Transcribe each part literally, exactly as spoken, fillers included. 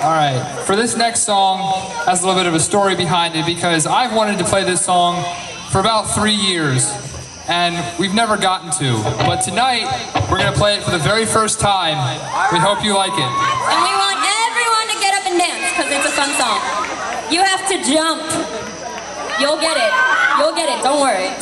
All right, for this next song, has a little bit of a story behind it because I've wanted to play this song for about three years, and we've never gotten to. But tonight, we're gonna play it for the very first time. We hope you like it. And we want everyone to get up and dance, because it's a fun song. You have to jump. You'll get it. You'll get it, don't worry.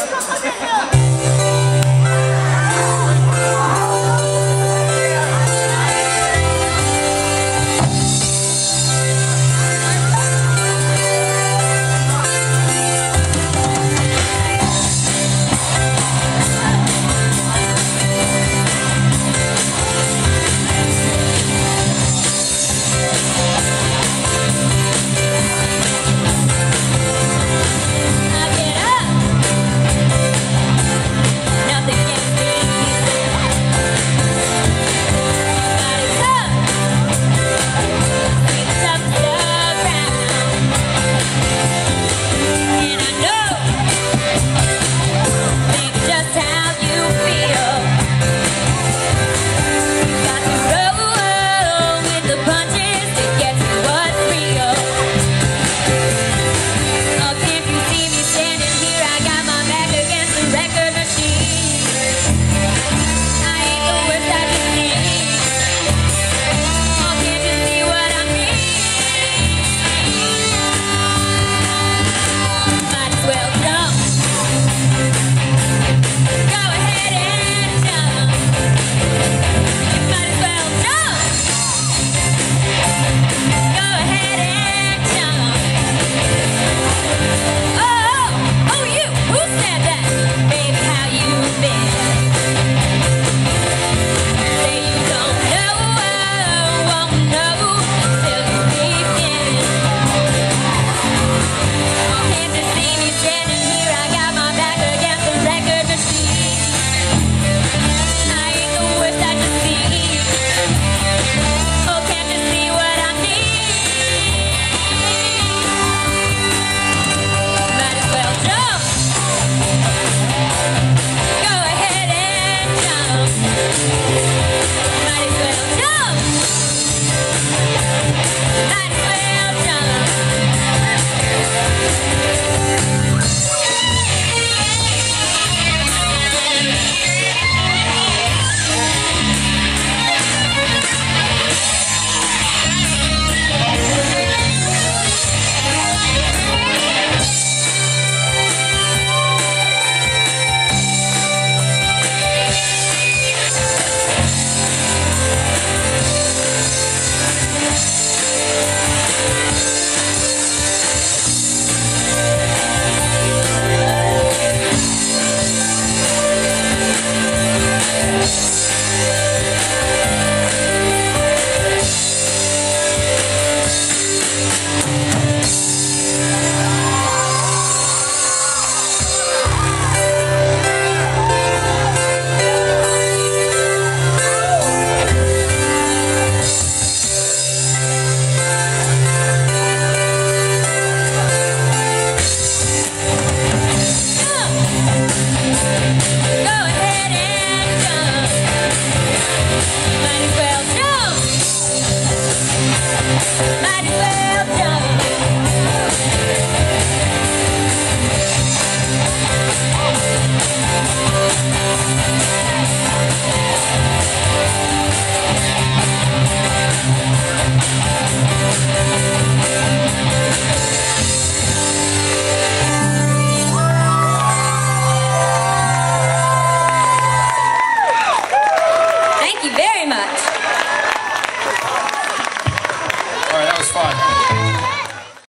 Thank you very much.